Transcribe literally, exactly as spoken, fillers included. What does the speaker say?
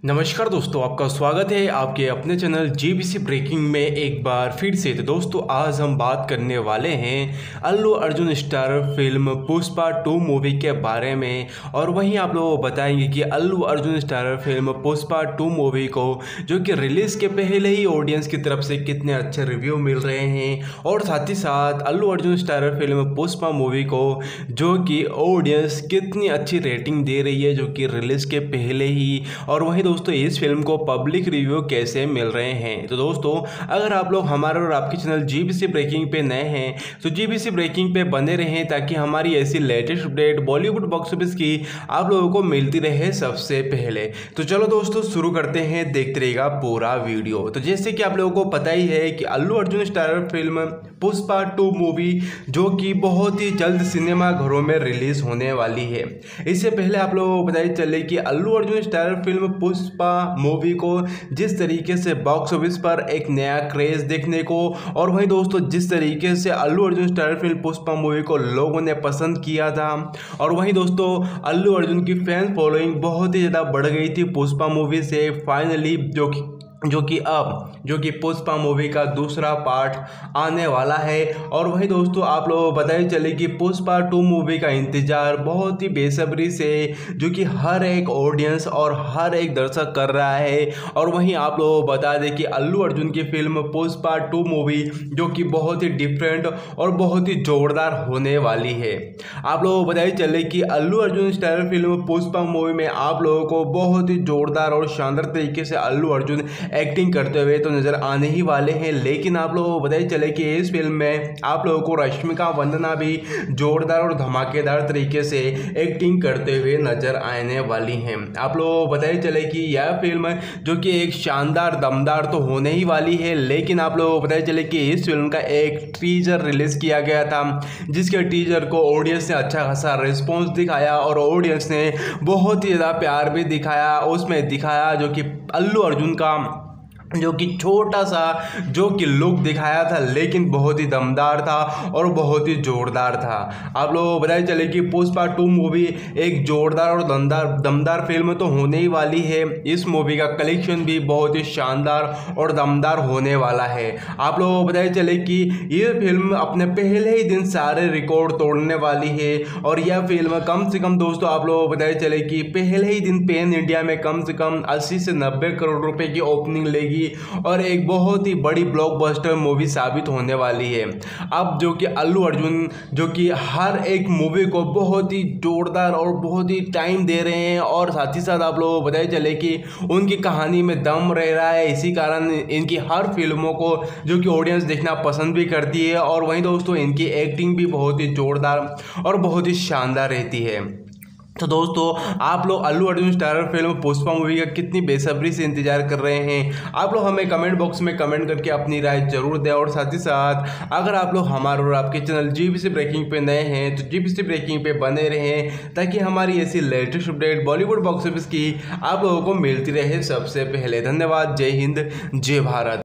नमस्कार दोस्तों, आपका स्वागत है आपके अपने चैनल जीबीसी ब्रेकिंग में एक बार फिर से। तो दोस्तों, आज हम बात करने वाले हैं Allu Arjun star film Pushpa two movie के बारे में। और वहीं आप लोगों को बताएंगे कि Allu Arjun star film Pushpa two movie को जो कि रिलीज़ के पहले ही ऑडियंस की तरफ से कितने अच्छे रिव्यू मिल रहे हैं, और साथ ही साथ Allu Arjun star film Pushpa movie को जो कि ऑडियंस कितनी अच्छी रेटिंग दे रही है जो कि रिलीज़ के पहले ही। और वहीं दोस्तों, इस फिल्म को पब्लिक रिव्यू कैसे मिल रहे हैं। तो दोस्तों, अगर आप लोग हमारे और आपके चैनल जीबीसी ब्रेकिंग पे नए हैं तो जीबीसी ब्रेकिंग पे बने रहें, ताकि हमारी ऐसी latest update Bollywood box office की आप लोगों को मिलती रहे सबसे पहले। तो चलो दोस्तों, शुरू करते हैं, देखते रहेगा पूरा वीडियो। तो जैसे कि आप लोगों को पता ही है कि Allu Arjun starrer film Pushpa two movie जो कि बहुत ही जल्द सिनेमा घरों में रिलीज होने वाली है। इससे पहले आप लोगों को पता ही चले कि Allu Arjun starrer film Pushpa movie को जिस तरीके से बॉक्स ऑफिस पर एक नया क्रेज देखने को, और वहीं दोस्तों जिस तरीके से Allu Arjun starrer film Pushpa movie को लोगों ने पसंद किया था, और वहीं दोस्तों अल्लू अर्जुन की फैन फॉलोइंग बहुत ही ज़्यादा बढ़ गई थी पुष्पा मूवी से। फाइनली जो कि जो कि अब जो कि पुष्पा मूवी का दूसरा पार्ट आने वाला है। और वहीं दोस्तों आप लोगों को बताइए चले कि पुष्पा टू मूवी का इंतज़ार बहुत ही बेसब्री से जो कि हर एक ऑडियंस और हर एक दर्शक कर रहा है। और वहीं आप लोगों को बता दें कि अल्लू अर्जुन की फिल्म पुष्पा टू मूवी जो कि बहुत ही डिफरेंट और बहुत ही जोरदार होने वाली है। आप लोगों को बताइए चले कि Allu Arjun starrer film Pushpa movie में आप लोगों को बहुत ही जोरदार और शानदार तरीके से अल्लू अर्जुन एक्टिंग करते हुए तो नजर आने ही वाले हैं। लेकिन आप लोगों को बताइए चले कि इस फिल्म में आप लोगों को रश्मिका मंदाना भी जोरदार और धमाकेदार तरीके से एक्टिंग करते हुए नजर आने वाली हैं। आप लोगों को बताइए चले कि यह फिल्म जो कि एक शानदार दमदार तो होने ही वाली है। लेकिन आप लोगों को बताइए चले कि इस फिल्म का एक टीजर रिलीज किया गया था, जिसके टीजर को ऑडियंस ने अच्छा खासा रिस्पॉन्स दिखाया और ऑडियंस ने बहुत ही ज़्यादा प्यार भी दिखाया। उसमें दिखाया जो कि अल्लू अर्जुन का जो कि छोटा सा जो कि लुक दिखाया था, लेकिन बहुत ही दमदार था और बहुत ही जोरदार था। आप लोगों को बताया चले कि पुष्पा टू मूवी एक जोरदार और दमदार दमदार फिल्म तो होने ही वाली है। इस मूवी का कलेक्शन भी बहुत ही शानदार और दमदार होने वाला है। आप लोगों को बताया चले कि ये फिल्म अपने पहले ही दिन सारे रिकॉर्ड तोड़ने वाली है। और यह फिल्म कम से कम दोस्तों आप लोगों को बताया चले कि पहले ही दिन पैन इंडिया में कम से कम अस्सी से नब्बे करोड़ रुपए की ओपनिंग लेगी और एक बहुत ही बड़ी ब्लॉकबस्टर मूवी साबित होने वाली है। अब जो कि अल्लू अर्जुन जो कि हर एक मूवी को बहुत ही जोरदार और बहुत ही टाइम दे रहे हैं, और साथ ही साथ आप लोगों को बताया चले कि उनकी कहानी में दम रह रहा है। इसी कारण इनकी हर फिल्मों को जो कि ऑडियंस देखना पसंद भी करती है। और वहीं दोस्तों इनकी एक्टिंग भी बहुत ही जोरदार और बहुत ही शानदार रहती है। तो दोस्तों आप लोग Allu Arjun starrer film Pushpa movie का कितनी बेसब्री से इंतजार कर रहे हैं, आप लोग हमें कमेंट बॉक्स में कमेंट करके अपनी राय जरूर दें। और साथ ही साथ अगर आप लोग हमारे और आपके चैनल जीबीसी ब्रेकिंग पे नए हैं तो जीबीसी ब्रेकिंग पे बने रहें, ताकि हमारी ऐसी latest update Bollywood box office की आप लोगों को मिलती रहे सबसे पहले। धन्यवाद। जय हिंद, जय भारत।